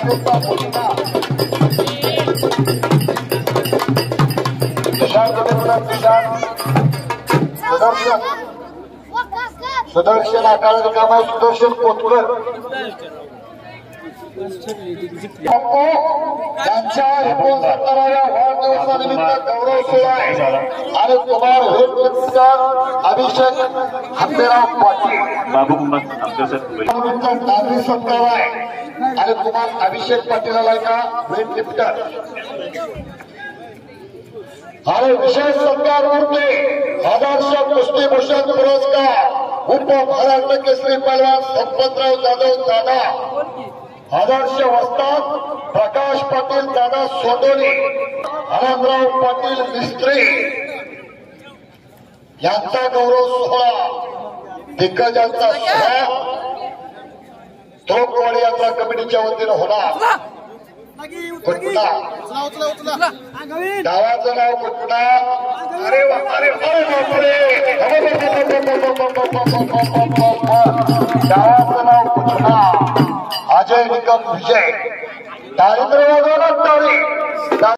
सुदर्शन आकाळ रिकामा सुदर्शन कोतकर त्यांच्या 69व्या वाढदिवसानिमित्त गौरव सोहळा आणि कुमार हेडमिस्टर अभिषेक हंबेराव पाटील नागरी सत्कार आहे आणि कुमार अभिषेक पाटीलला का वेट लिफ्टर आणि विशेष सत्कार मूर्ती आदर्श कुस्तीभूषण पुरस्कार उपमहाराष्ट्र केसरी पहलवान संपतराव जाधव दादा आदर्श वस्ताद प्रकाश पाटील दादा सोडोली आनंदराव पाटील मिस्त्री यांचा गौरव सोहळा दिग्गजांचा सोहळा तोकवाडी यात्रा कमिटीच्या वतीनं होणार कुटुंबा गावाचं नाव कुटुंबा अरे अरे गावाचं नाव कुटुंबा अजय निकम विजय दारिद्र्य